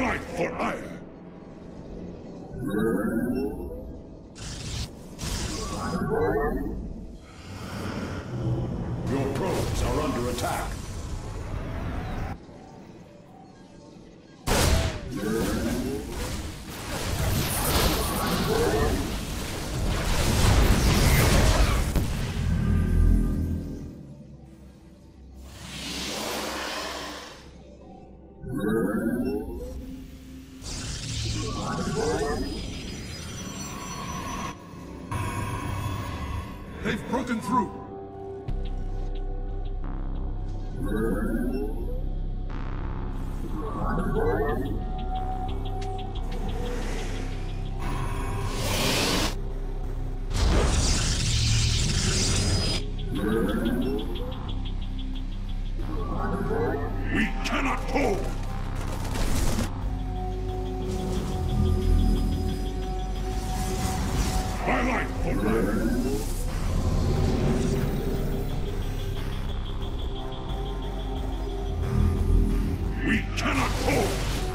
light for ire. Your probes are under attack. They've broken through. We cannot hold. My light for ire. We cannot hold!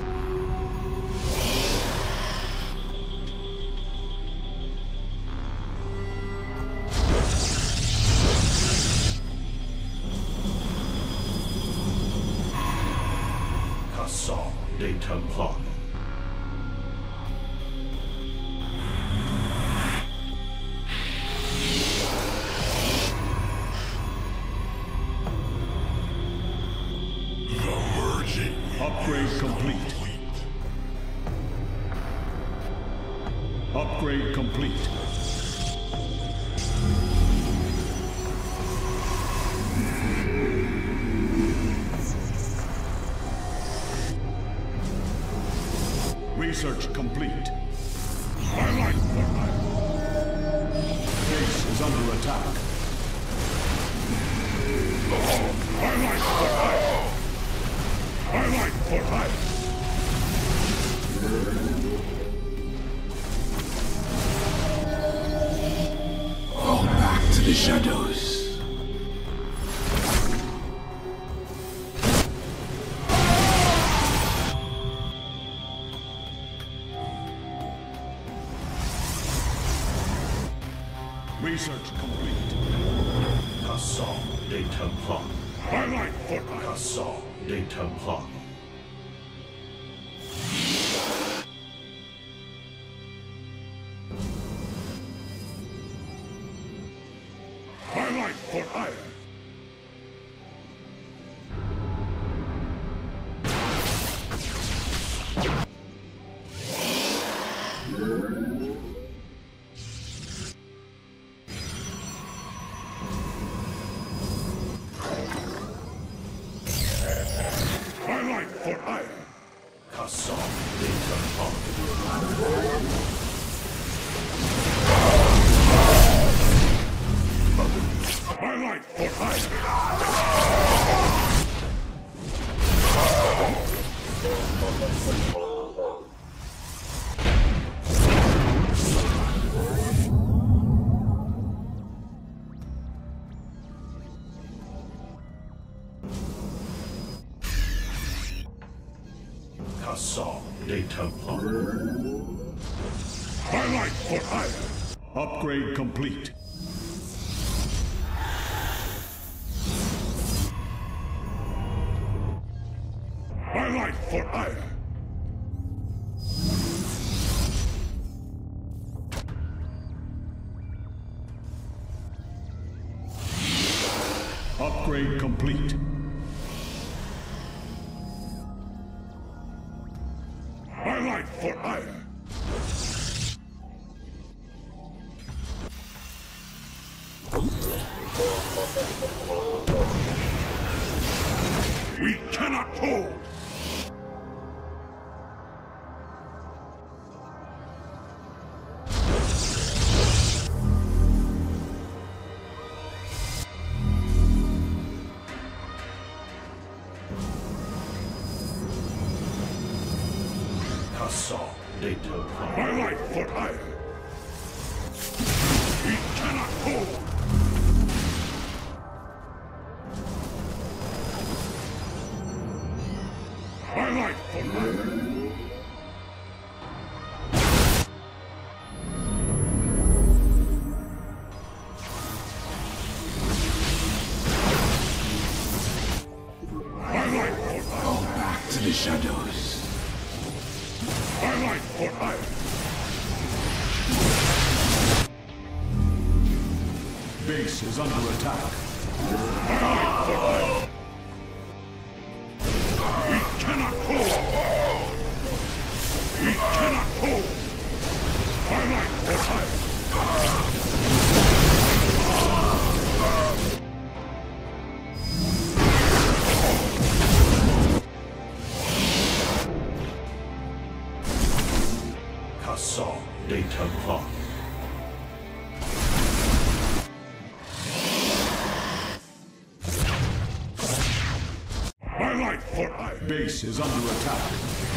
Cassant des Templars. Upgrade complete. Upgrade complete. Research complete. My light for ire. Base is under attack. My light for ire. My light for ire. Fall back to the shadows. Research complete. Cassant des Templars. My light for ire. Cassant des Templars. My light for ire. My light for ire. Cassant des Templars. My light for ire. Cassant des Templars. My light for ire. Upgrade complete. My light for ire. Upgrade complete. My light for ire. We cannot hold. Cassant des Templars. My light for ire. We cannot hold. My light for ire. the shadows. My life for hire. Base is under attack. My life for hire. We cannot hold. We cannot hold. My life for hire. Cassant des Templars. My life for hire. Base is under attack.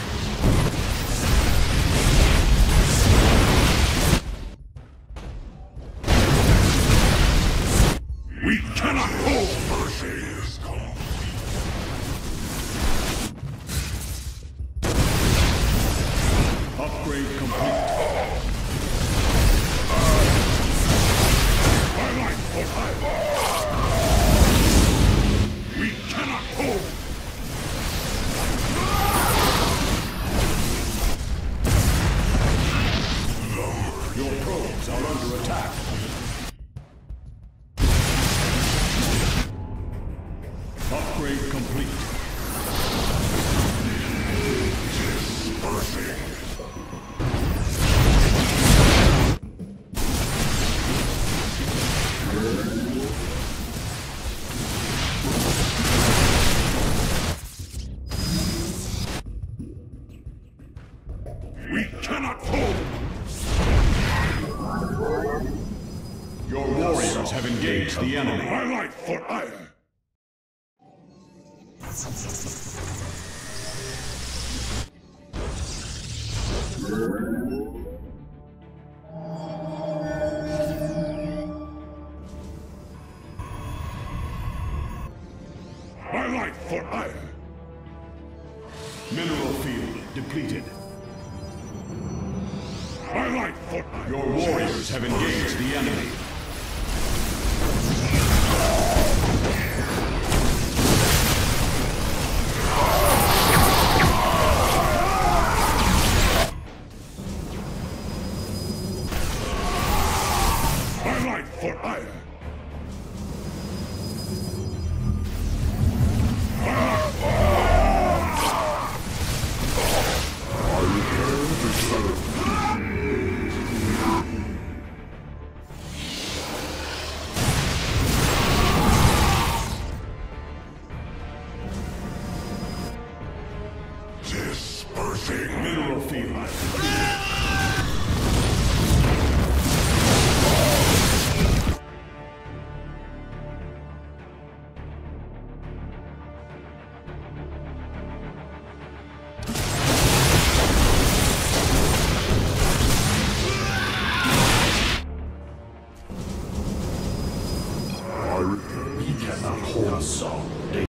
We cannot hold. Mercy is gone. Upgrade complete. My life for hire. We cannot hold. Your probes are under attack. Upgrade complete. Dispersing. We cannot hold. Your warriors have engaged the enemy. My life for hire. My life for hire. Mineral field depleted. My life for hire. Your warriors have engaged the enemy. My life for hire. Dispersing. Mineral field.